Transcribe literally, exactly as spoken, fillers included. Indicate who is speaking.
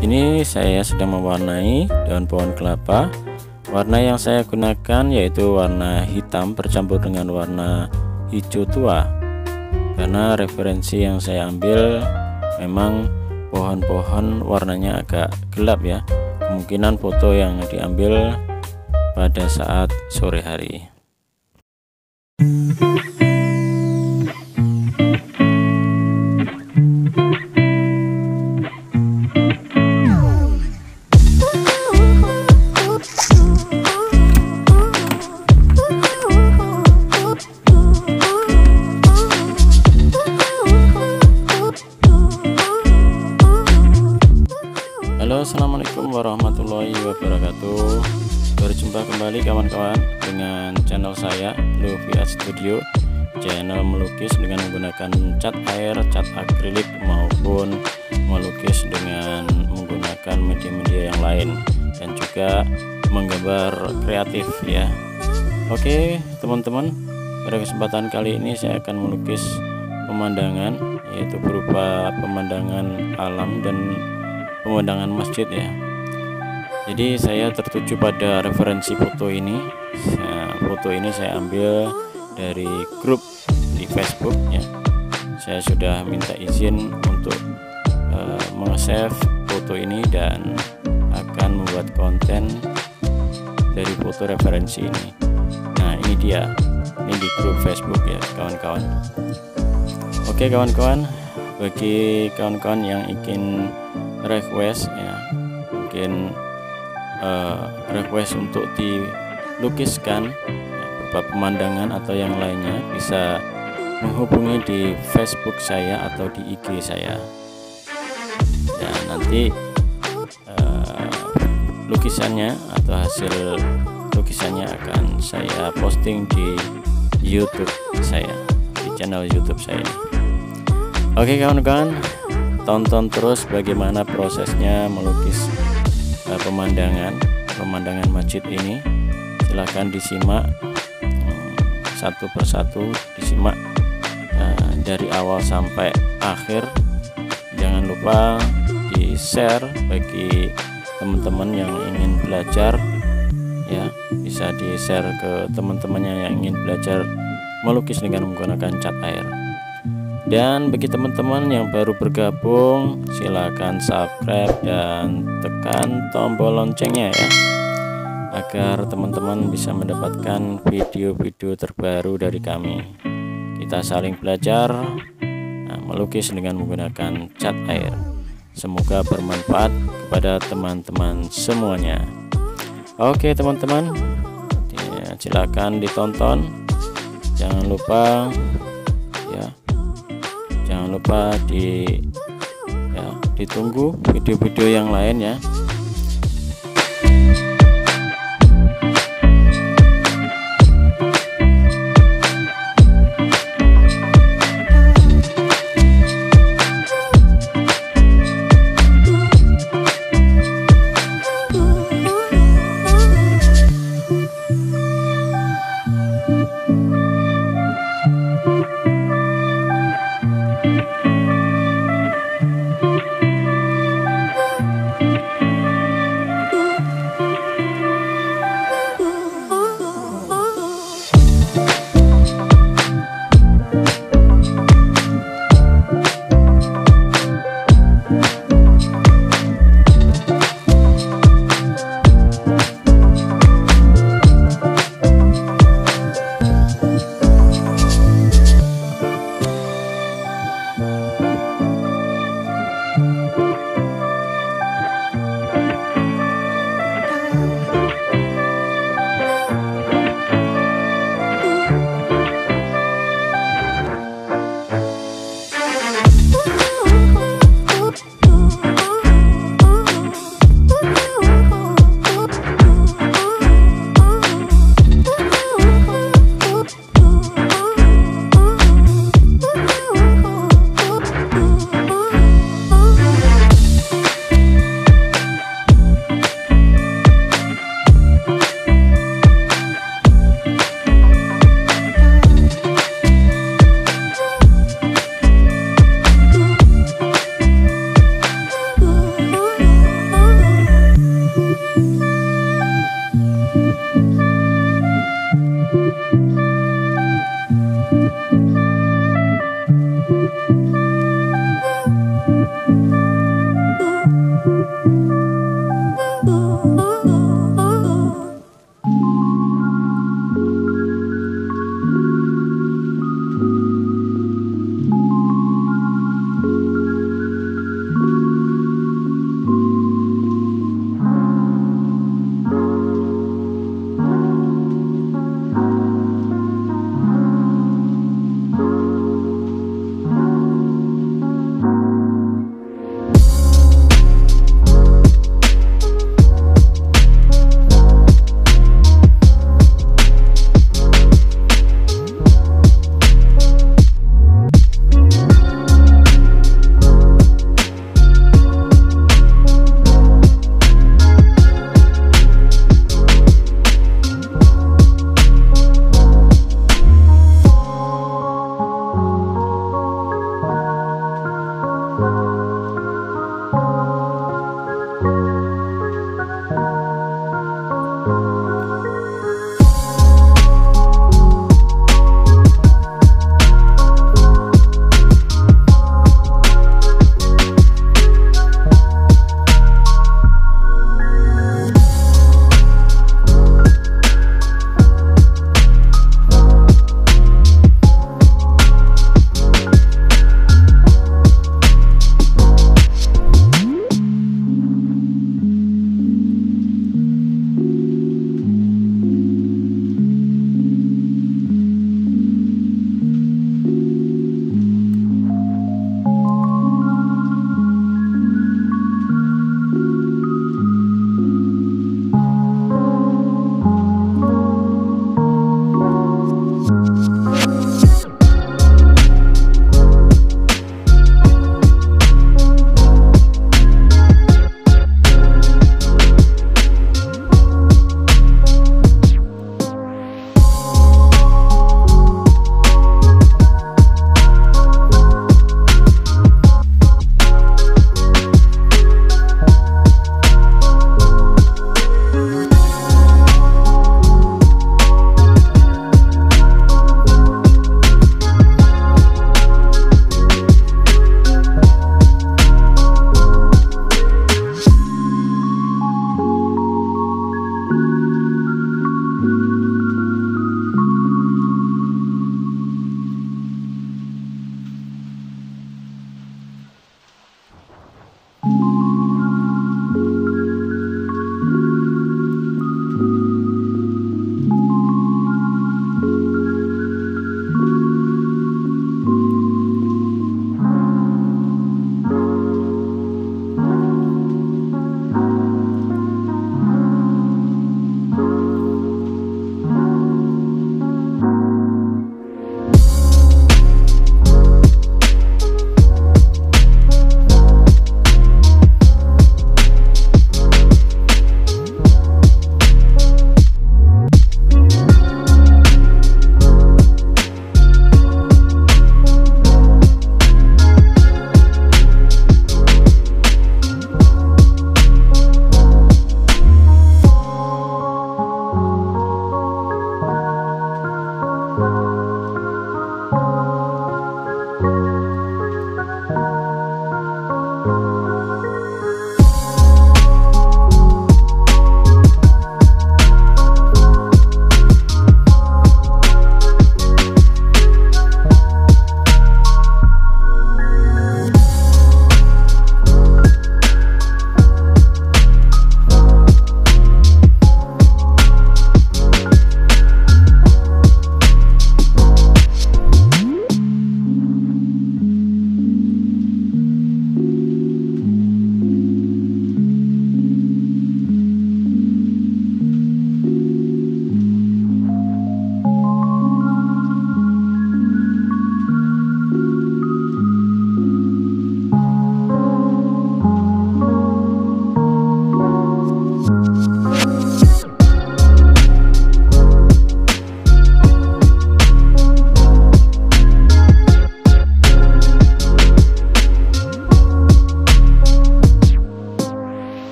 Speaker 1: Ini saya sedang mewarnai daun pohon kelapa. Warna yang saya gunakan yaitu warna hitam bercampur dengan warna hijau tua, karena referensi yang saya ambil memang pohon-pohon warnanya agak gelap ya. Kemungkinan foto yang diambil pada saat sore hari. Halo, assalamualaikum warahmatullahi wabarakatuh. Berjumpa kembali kawan-kawan dengan channel saya Luffy Art Studio, channel melukis dengan menggunakan cat air, cat akrilik maupun melukis dengan menggunakan media-media yang lain, dan juga menggambar kreatif ya. Oke teman-teman, pada kesempatan kali ini saya akan melukis pemandangan, yaitu berupa pemandangan alam dan pemandangan masjid ya. Jadi saya tertuju pada referensi foto ini. Nah, foto ini saya ambil dari grup di Facebook ya. Saya sudah minta izin untuk uh, meng-save foto ini dan akan membuat konten dari foto referensi ini. Nah ini dia, ini di grup Facebook ya kawan-kawan. Oke kawan-kawan, bagi kawan-kawan yang ingin request ya, mungkin uh, request untuk dilukiskan ya, berupa pemandangan atau yang lainnya, bisa menghubungi di Facebook saya atau di I G saya. Dan nanti uh, lukisannya atau hasil lukisannya akan saya posting di YouTube saya, di channel YouTube saya. Oke kawan-kawan, tonton terus bagaimana prosesnya melukis uh, pemandangan pemandangan masjid ini. Silahkan disimak um, satu persatu, disimak uh, dari awal sampai akhir. Jangan lupa di share bagi teman-teman yang ingin belajar ya, bisa di share ke teman-temannya yang ingin belajar melukis dengan menggunakan cat air. Dan bagi teman-teman yang baru bergabung, silakan subscribe dan tekan tombol loncengnya ya, agar teman-teman bisa mendapatkan video-video terbaru dari kami. Kita saling belajar nah, melukis dengan menggunakan cat air. Semoga bermanfaat kepada teman-teman semuanya. Oke teman-teman, ya, silakan ditonton. Jangan lupa ya, jangan lupa di ya, ditunggu video-video yang lain ya.